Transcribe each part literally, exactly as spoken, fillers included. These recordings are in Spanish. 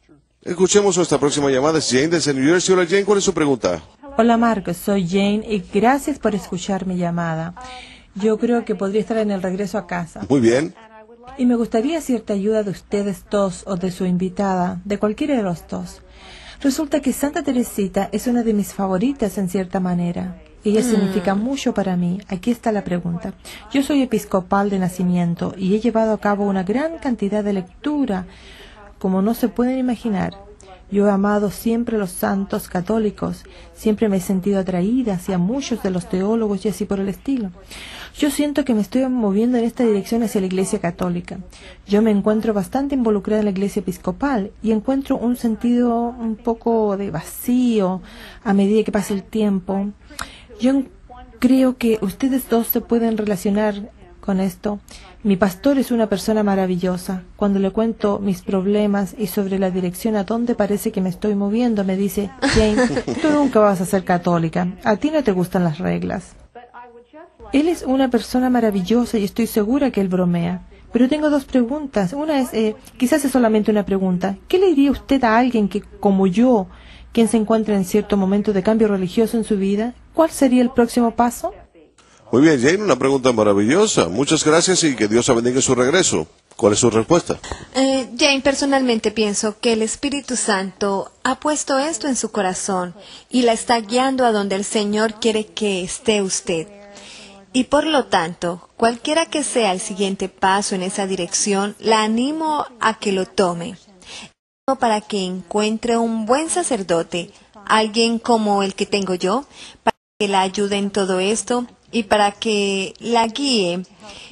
Escuchemos nuestra próxima llamada. Es Jane desde New Jersey. Hola Jane, ¿cuál es su pregunta? Hola Marcos, soy Jane y gracias por escuchar mi llamada. Yo creo que podría estar en el regreso a casa. Muy bien. Y me gustaría cierta ayuda de ustedes dos o de su invitada, de cualquiera de los dos. Resulta que Santa Teresita es una de mis favoritas en cierta manera. Ella mm. significa mucho para mí. Aquí está la pregunta. Yo soy episcopal de nacimiento y he llevado a cabo una gran cantidad de lectura, como no se pueden imaginar. Yo he amado siempre a los santos católicos, siempre me he sentido atraída hacia muchos de los teólogos y así por el estilo. Yo siento que me estoy moviendo en esta dirección hacia la Iglesia Católica. Yo me encuentro bastante involucrada en la Iglesia Episcopal y encuentro un sentido un poco de vacío a medida que pasa el tiempo. Yo creo que ustedes dos se pueden relacionar con esto. Mi pastor es una persona maravillosa. Cuando le cuento mis problemas y sobre la dirección a dónde parece que me estoy moviendo, me dice, Jane, tú nunca vas a ser católica. A ti no te gustan las reglas. Él es una persona maravillosa y estoy segura que él bromea. Pero tengo dos preguntas. Una es, eh, quizás es solamente una pregunta. ¿Qué le diría usted a alguien que, como yo, quien se encuentra en cierto momento de cambio religioso en su vida? ¿Cuál sería el próximo paso? Muy bien, Jane, una pregunta maravillosa. Muchas gracias y que Dios bendiga en su regreso. ¿Cuál es su respuesta? Eh, Jane, personalmente pienso que el Espíritu Santo ha puesto esto en su corazón y la está guiando a donde el Señor quiere que esté usted. Y por lo tanto, cualquiera que sea el siguiente paso en esa dirección, la animo a que lo tome. Para que encuentre un buen sacerdote, alguien como el que tengo yo, para que la ayude en todo esto y para que la guíe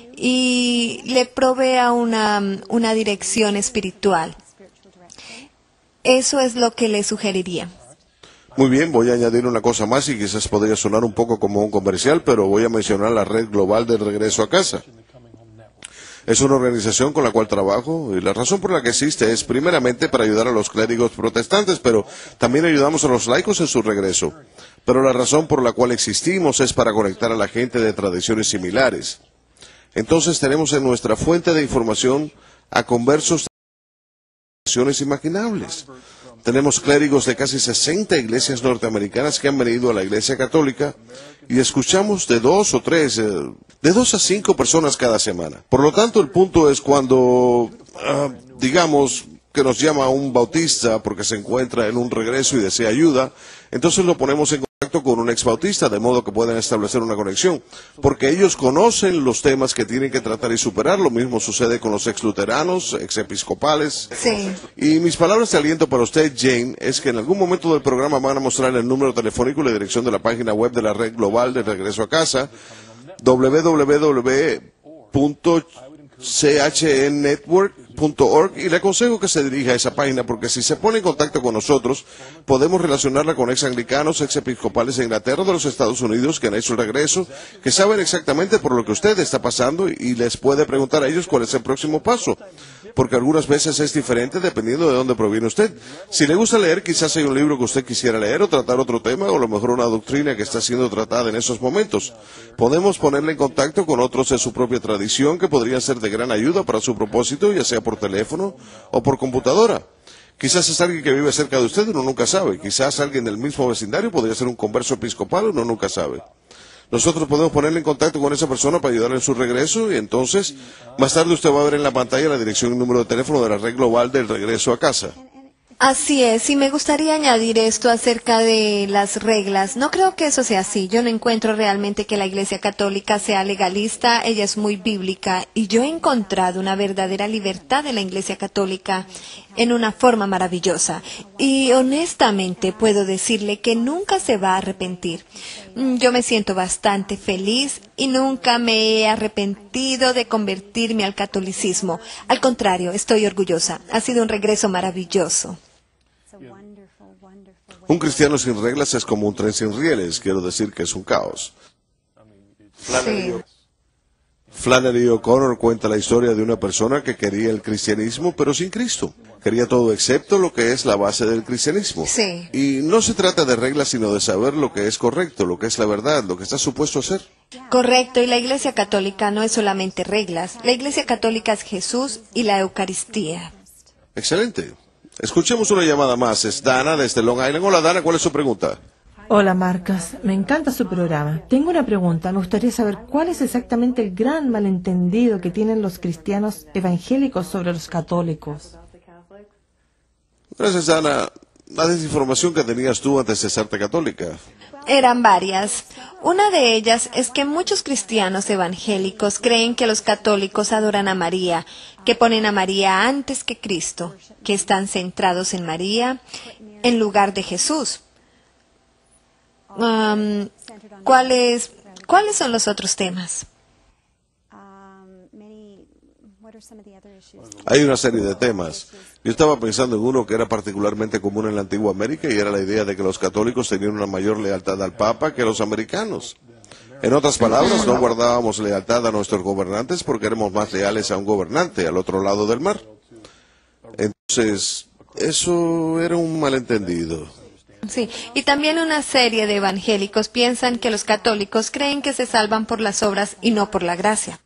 y le provea una, una dirección espiritual. Eso es lo que le sugeriría. Muy bien, voy a añadir una cosa más y quizás podría sonar un poco como un comercial, pero voy a mencionar la Red Global del Regreso a Casa. Es una organización con la cual trabajo y la razón por la que existe es primeramente para ayudar a los clérigos protestantes, pero también ayudamos a los laicos en su regreso. Pero la razón por la cual existimos es para conectar a la gente de tradiciones similares. Entonces tenemos en nuestra fuente de información a conversos de tradiciones imaginables. Tenemos clérigos de casi sesenta iglesias norteamericanas que han venido a la Iglesia Católica y escuchamos de dos o tres, eh, de dos a cinco personas cada semana. Por lo tanto, el punto es cuando, uh, digamos, que nos llama un bautista porque se encuentra en un regreso y desea ayuda, entonces lo ponemos en contacto con un ex bautista de modo que puedan establecer una conexión, porque ellos conocen los temas que tienen que tratar y superar. Lo mismo sucede con los ex luteranos, ex episcopales. Sí. Y mis palabras de aliento para usted, Jane, es que en algún momento del programa van a mostrar el número telefónico y la dirección de la página web de la Red Global de Regreso a Casa, doble u doble u doble u punto c h n network punto org, y le aconsejo que se dirija a esa página porque si se pone en contacto con nosotros podemos relacionarla con ex anglicanos, ex episcopales de Inglaterra, de los Estados Unidos que han hecho el regreso, que saben exactamente por lo que usted está pasando y les puede preguntar a ellos cuál es el próximo paso, porque algunas veces es diferente dependiendo de dónde proviene usted. Si le gusta leer, quizás hay un libro que usted quisiera leer o tratar otro tema, o a lo mejor una doctrina que está siendo tratada en esos momentos. Podemos ponerle en contacto con otros de su propia tradición que podrían ser de gran ayuda para su propósito, ya sea por teléfono o por computadora. Quizás es alguien que vive cerca de usted, uno nunca sabe. Quizás alguien del mismo vecindario podría ser un converso episcopal, uno nunca sabe. Nosotros podemos ponerle en contacto con esa persona para ayudarle en su regreso y entonces más tarde usted va a ver en la pantalla la dirección y número de teléfono de la Red Global del Regreso a Casa. Así es, y me gustaría añadir esto acerca de las reglas. No creo que eso sea así. Yo no encuentro realmente que la Iglesia Católica sea legalista, ella es muy bíblica, y yo he encontrado una verdadera libertad de la Iglesia Católica en una forma maravillosa. Y honestamente puedo decirle que nunca se va a arrepentir. Yo me siento bastante feliz y nunca me he arrepentido de convertirme al catolicismo. Al contrario, estoy orgullosa. Ha sido un regreso maravilloso. Un cristiano sin reglas es como un tren sin rieles, quiero decir que es un caos. Sí. Flannery O'Connor cuenta la historia de una persona que quería el cristianismo, pero sin Cristo. Quería todo excepto lo que es la base del cristianismo. Sí. Y no se trata de reglas, sino de saber lo que es correcto, lo que es la verdad, lo que está supuesto a ser. Correcto, y la Iglesia Católica no es solamente reglas. La Iglesia Católica es Jesús y la Eucaristía. Excelente. Escuchemos una llamada más. Es Dana desde Long Island. Hola, Dana, ¿cuál es su pregunta? Hola, Marcos. Me encanta su programa. Tengo una pregunta. Me gustaría saber cuál es exactamente el gran malentendido que tienen los cristianos evangélicos sobre los católicos. Gracias, Dana. La desinformación que tenías tú antes de serte católica. Eran varias. Una de ellas es que muchos cristianos evangélicos creen que los católicos adoran a María, que ponen a María antes que Cristo, que están centrados en María en lugar de Jesús. Um, ¿cuáles, ¿Cuáles son los otros temas? Hay una serie de temas. Yo estaba pensando en uno que era particularmente común en la antigua América y era la idea de que los católicos tenían una mayor lealtad al Papa que los americanos. En otras palabras, no guardábamos lealtad a nuestros gobernantes porque éramos más leales a un gobernante al otro lado del mar. Entonces, eso era un malentendido. Sí, y también una serie de evangélicos piensan que los católicos creen que se salvan por las obras y no por la gracia.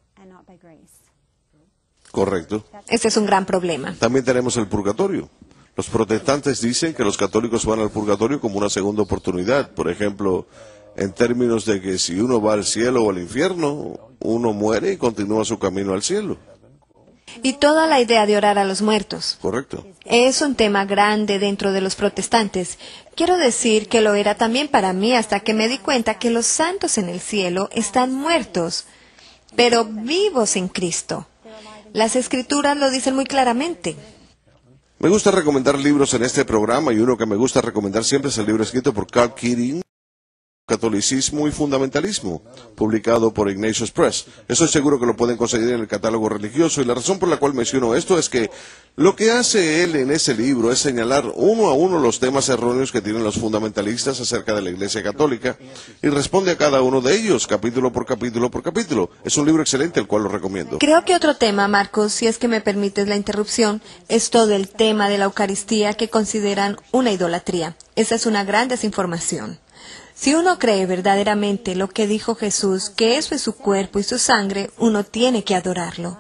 Correcto. Ese es un gran problema. También tenemos el purgatorio. Los protestantes dicen que los católicos van al purgatorio como una segunda oportunidad. Por ejemplo, en términos de que si uno va al cielo o al infierno, uno muere y continúa su camino al cielo. Y toda la idea de orar a los muertos. Correcto. Es un tema grande dentro de los protestantes. Quiero decir que lo era también para mí hasta que me di cuenta que los santos en el cielo están muertos, pero vivos en Cristo. Las Escrituras lo dicen muy claramente. Me gusta recomendar libros en este programa y uno que me gusta recomendar siempre es el libro escrito por Carl Keating, Catolicismo y Fundamentalismo, publicado por Ignatius Press. Estoy seguro que lo pueden conseguir en el catálogo religioso y la razón por la cual menciono esto es que lo que hace él en ese libro es señalar uno a uno los temas erróneos que tienen los fundamentalistas acerca de la Iglesia Católica y responde a cada uno de ellos, capítulo por capítulo por capítulo. Es un libro excelente, el cual lo recomiendo. Creo que otro tema, Marcos, si es que me permites la interrupción, es todo el tema de la Eucaristía que consideran una idolatría. Esa es una gran desinformación. Si uno cree verdaderamente lo que dijo Jesús, que eso es su cuerpo y su sangre, uno tiene que adorarlo.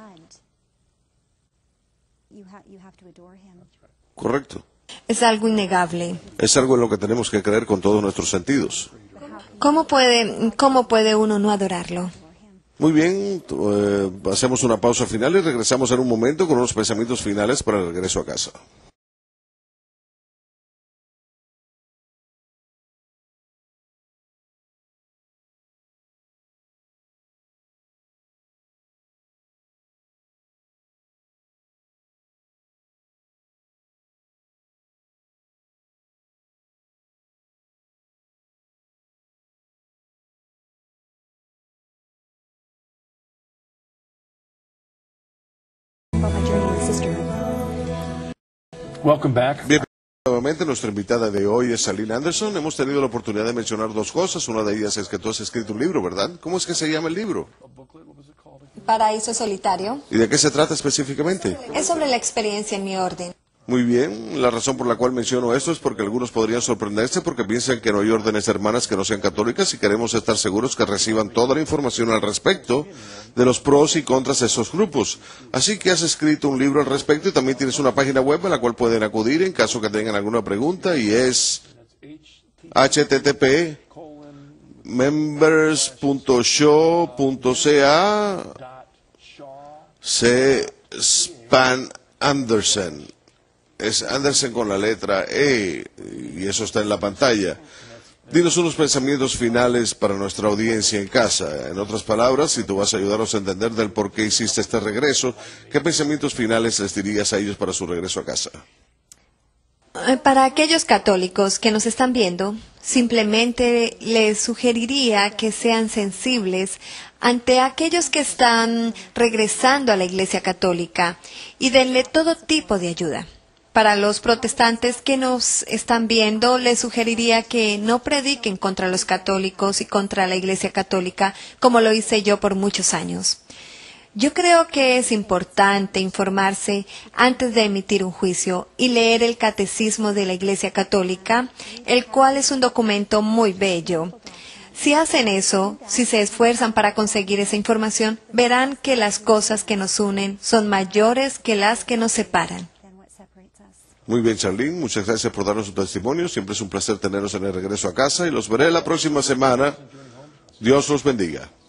Correcto. Es algo innegable. Es algo en lo que tenemos que creer con todos nuestros sentidos. ¿Cómo puede, cómo puede uno no adorarlo? Muy bien, eh, hacemos una pausa final y regresamos en un momento con unos pensamientos finales para el regreso a casa. Welcome back. Bien, nuevamente nuestra invitada de hoy es Aline Anderson. Hemos tenido la oportunidad de mencionar dos cosas. Una de ellas es que tú has escrito un libro, ¿verdad? ¿Cómo es que se llama el libro? Paraíso solitario. ¿Y de qué se trata específicamente? Es sobre la experiencia en mi orden. Muy bien, la razón por la cual menciono esto es porque algunos podrían sorprenderse porque piensan que no hay órdenes hermanas que no sean católicas y queremos estar seguros que reciban toda la información al respecto de los pros y contras de esos grupos. Así que has escrito un libro al respecto y también tienes una página web a la cual pueden acudir en caso que tengan alguna pregunta y es h t t p members punto show punto c a c span Anderson. Es Anderson con la letra E, y eso está en la pantalla. Dinos unos pensamientos finales para nuestra audiencia en casa. En otras palabras, si tú vas a ayudarnos a entender del por qué hiciste este regreso, ¿qué pensamientos finales les dirías a ellos para su regreso a casa? Para aquellos católicos que nos están viendo, simplemente les sugeriría que sean sensibles ante aquellos que están regresando a la Iglesia Católica y denle todo tipo de ayuda. Para los protestantes que nos están viendo, les sugeriría que no prediquen contra los católicos y contra la Iglesia Católica como lo hice yo por muchos años. Yo creo que es importante informarse antes de emitir un juicio y leer el Catecismo de la Iglesia Católica, el cual es un documento muy bello. Si hacen eso, si se esfuerzan para conseguir esa información, verán que las cosas que nos unen son mayores que las que nos separan. Muy bien, Charlene, muchas gracias por darnos su testimonio. Siempre es un placer tenerlos en el regreso a casa y los veré la próxima semana. Dios los bendiga.